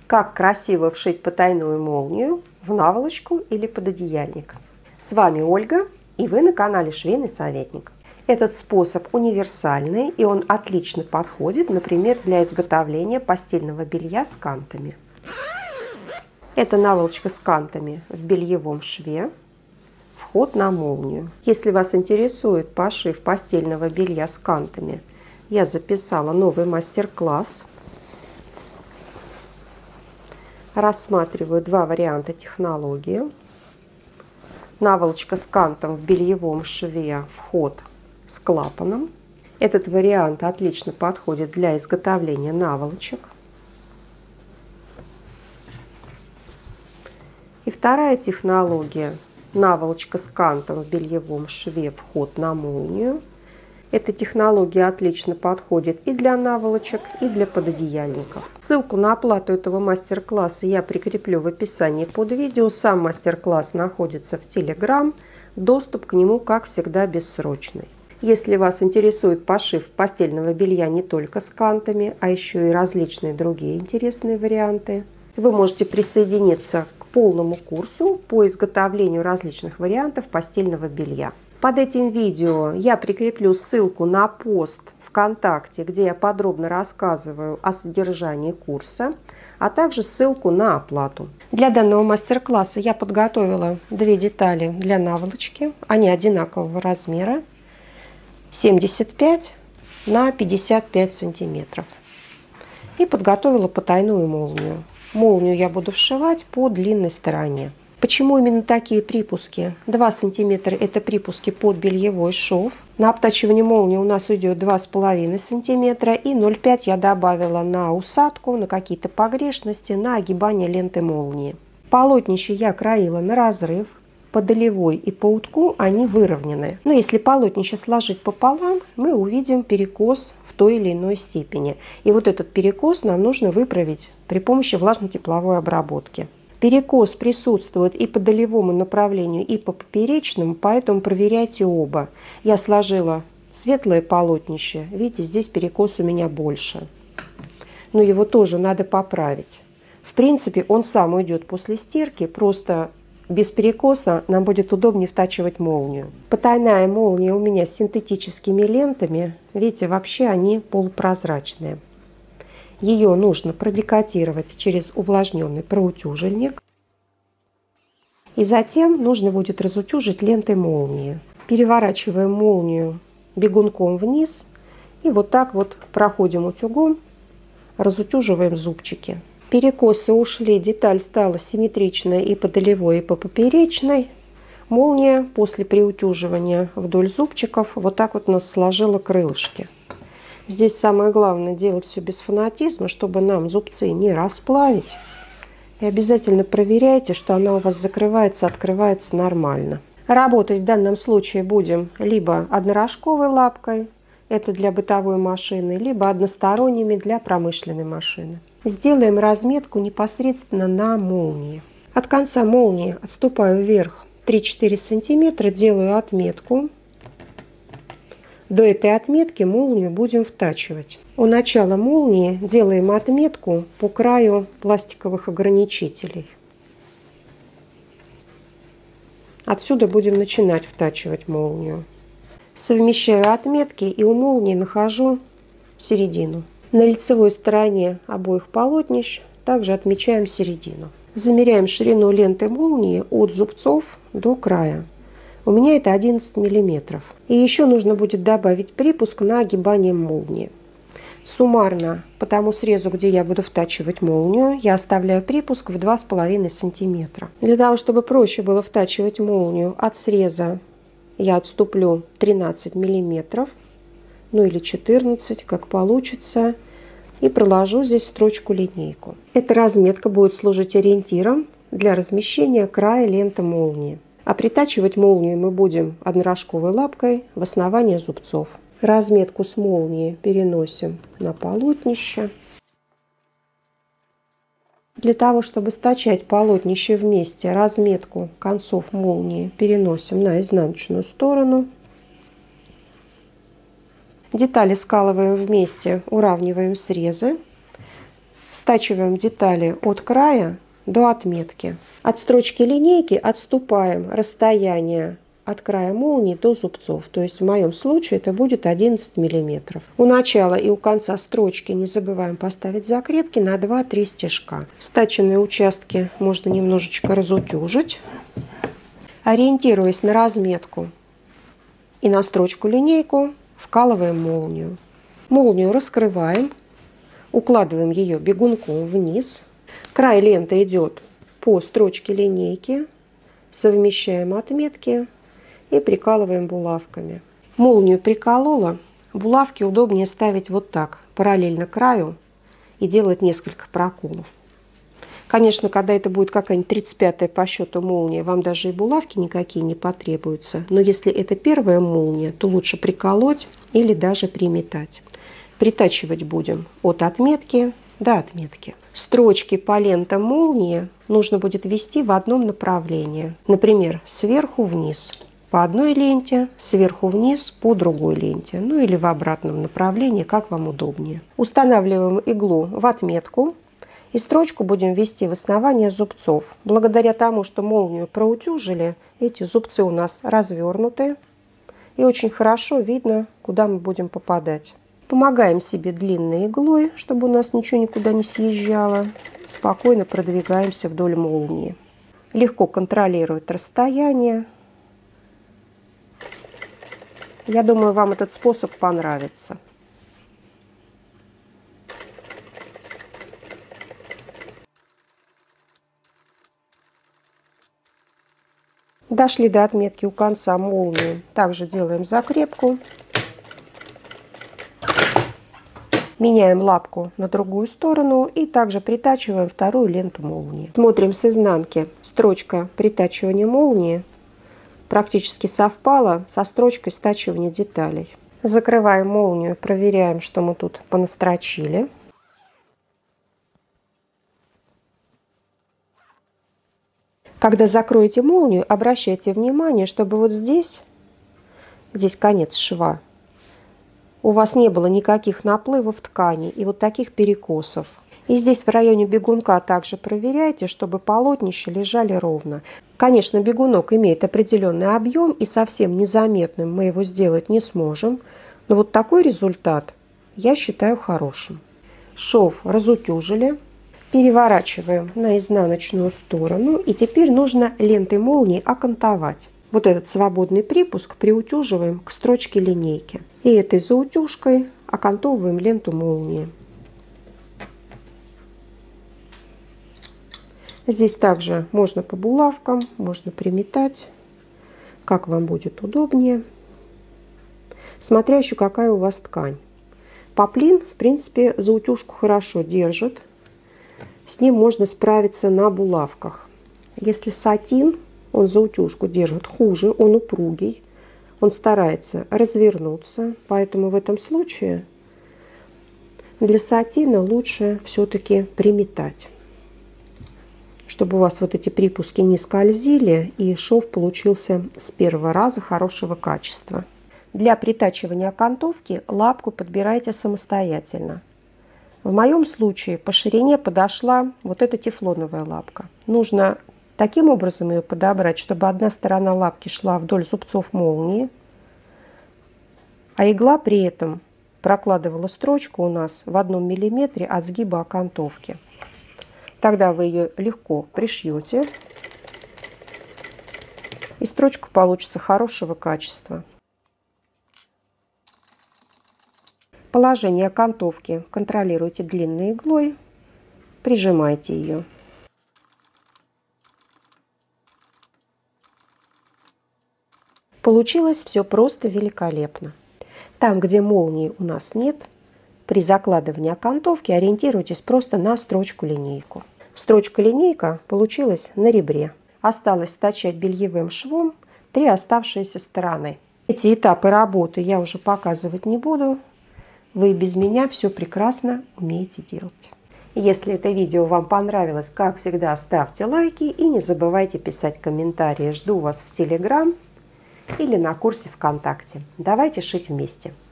Как красиво вшить потайную молнию в наволочку или пододеяльник. С вами Ольга, и вы на канале Швейный советник. Этот способ универсальный, и он отлично подходит, например, для изготовления постельного белья с кантами. Это наволочка с кантами в бельевом шве, вход на молнию. Если вас интересует пошив постельного белья с кантами, я записала новый мастер-класс. Рассматриваю два варианта технологии. Наволочка с кантом в бельевом шве, вход с клапаном. Этот вариант отлично подходит для изготовления наволочек. И вторая технология – наволочка с кантом в бельевом шве, вход на молнию. Эта технология отлично подходит и для наволочек, и для пододеяльников. Ссылку на оплату этого мастер-класса я прикреплю в описании под видео. Сам мастер-класс находится в Telegram. Доступ к нему, как всегда, бессрочный. Если вас интересует пошив постельного белья не только с кантами, а еще и различные другие интересные варианты, вы можете присоединиться к полному курсу по изготовлению различных вариантов постельного белья. Под этим видео я прикреплю ссылку на пост ВКонтакте, где я подробно рассказываю о содержании курса, а также ссылку на оплату. Для данного мастер-класса я подготовила две детали для наволочки. Они одинакового размера, 75 на 55 сантиметров. И подготовила потайную молнию. Молнию я буду вшивать по длинной стороне. Почему именно такие припуски? 2 см это припуски под бельевой шов. На обтачивание молнии у нас уйдет 2,5 см, и 0,5 я добавила на усадку, на какие-то погрешности, на огибание ленты молнии. Полотнище я краила на разрыв. По долевой и по утку они выровнены. Но если полотнище сложить пополам, мы увидим перекос в той или иной степени. И вот этот перекос нам нужно выправить при помощи влажно-тепловой обработки. Перекос присутствует и по долевому направлению, и по поперечному, поэтому проверяйте оба. Я сложила светлое полотнище. Видите, здесь перекос у меня больше. Но его тоже надо поправить. В принципе, он сам уйдет после стирки, просто без перекоса нам будет удобнее втачивать молнию. Потайная молния у меня с синтетическими лентами. Видите, вообще они полупрозрачные. Ее нужно продекотировать через увлажненный проутюжильник. И затем нужно будет разутюжить лентой молнии. Переворачиваем молнию бегунком вниз. И вот так вот проходим утюгом, разутюживаем зубчики. Перекосы ушли, деталь стала симметричная и по долевой, и по поперечной. Молния после приутюживания вдоль зубчиков вот так вот у нас сложила крылышки. Здесь самое главное делать все без фанатизма, чтобы нам зубцы не расплавить. И обязательно проверяйте, что она у вас закрывается, открывается нормально. Работать в данном случае будем либо однорожковой лапкой, это для бытовой машины, либо односторонними для промышленной машины. Сделаем разметку непосредственно на молнии. От конца молнии отступаю вверх 3-4 см, делаю отметку. До этой отметки молнию будем втачивать. У начала молнии делаем отметку по краю пластиковых ограничителей. Отсюда будем начинать втачивать молнию. Совмещаю отметки и у молнии нахожу середину. На лицевой стороне обоих полотнищ также отмечаем середину. Замеряем ширину ленты молнии от зубцов до края. У меня это 11 мм. И еще нужно будет добавить припуск на огибание молнии. Суммарно по тому срезу, где я буду втачивать молнию, я оставляю припуск в 2,5 см. Для того, чтобы проще было втачивать молнию, от среза я отступлю 13 мм, ну или 14, как получится, и проложу здесь строчку-линейку. Эта разметка будет служить ориентиром для размещения края ленты молнии. А притачивать молнию мы будем однорожковой лапкой в основание зубцов. Разметку с молнии переносим на полотнище. Для того, чтобы стачать полотнище вместе, разметку концов молнии переносим на изнаночную сторону. Детали скалываем вместе, уравниваем срезы. Стачиваем детали от края до отметки. От строчки линейки отступаем расстояние от края молнии до зубцов. То есть в моем случае это будет 11 мм. У начала и у конца строчки не забываем поставить закрепки на 2-3 стежка. Стаченные участки можно немножечко разутюжить. Ориентируясь на разметку и на строчку-линейку, вкалываем молнию. Молнию раскрываем, укладываем ее бегунком вниз. Край ленты идет по строчке линейки, совмещаем отметки и прикалываем булавками. Молнию приколола, булавки удобнее ставить вот так, параллельно краю, и делать несколько проколов. Конечно, когда это будет какая-нибудь 35-я по счету молния, вам даже и булавки никакие не потребуются. Но если это первая молния, то лучше приколоть или даже приметать. Притачивать будем от отметки до отметки. Строчки по лентам молнии нужно будет вести в одном направлении. Например, сверху вниз по одной ленте, сверху вниз по другой ленте. Ну или в обратном направлении, как вам удобнее. Устанавливаем иглу в отметку. И строчку будем ввести в основание зубцов. Благодаря тому, что молнию проутюжили, эти зубцы у нас развернуты. И очень хорошо видно, куда мы будем попадать. Помогаем себе длинной иглой, чтобы у нас ничего никуда не съезжало. Спокойно продвигаемся вдоль молнии. Легко контролировать расстояние. Я думаю, вам этот способ понравится. Дошли до отметки у конца молнии. Также делаем закрепку. Меняем лапку на другую сторону и также притачиваем вторую ленту молнии. Смотрим с изнанки. Строчка притачивания молнии практически совпала со строчкой стачивания деталей. Закрываем молнию, проверяем, что мы тут понастрочили. Когда закроете молнию, обращайте внимание, чтобы вот здесь конец шва, у вас не было никаких наплывов ткани и вот таких перекосов. И здесь в районе бегунка также проверяйте, чтобы полотнища лежали ровно. Конечно, бегунок имеет определенный объем, и совсем незаметным мы его сделать не сможем. Но вот такой результат я считаю хорошим. Шов разутюжили. Переворачиваем на изнаночную сторону. И теперь нужно лентой молнии окантовать. Вот этот свободный припуск приутюживаем к строчке линейки. И этой заутюжкой окантовываем ленту молнии. Здесь также можно по булавкам, можно приметать, как вам будет удобнее. Смотря еще какая у вас ткань. Поплин, в принципе, заутюжку хорошо держит. С ним можно справиться на булавках. Если сатин, он заутюжку держит хуже, он упругий, он старается развернуться. Поэтому в этом случае для сатина лучше все-таки приметать, чтобы у вас вот эти припуски не скользили и шов получился с первого раза хорошего качества. Для притачивания окантовки лапку подбирайте самостоятельно. В моем случае по ширине подошла вот эта тефлоновая лапка. Нужно таким образом ее подобрать, чтобы одна сторона лапки шла вдоль зубцов молнии, а игла при этом прокладывала строчку у нас в 1 мм от сгиба окантовки. Тогда вы ее легко пришьете, и строчка получится хорошего качества. Положение окантовки контролируйте длинной иглой, прижимайте ее. Получилось все просто великолепно. Там, где молнии у нас нет, при закладывании окантовки ориентируйтесь просто на строчку-линейку. Строчка-линейка получилась на ребре. Осталось стачать бельевым швом 3 оставшиеся стороны. Эти этапы работы я уже показывать не буду. Вы без меня все прекрасно умеете делать. Если это видео вам понравилось, как всегда, ставьте лайки и не забывайте писать комментарии. Жду вас в Telegram или на курсе ВКонтакте. Давайте шить вместе!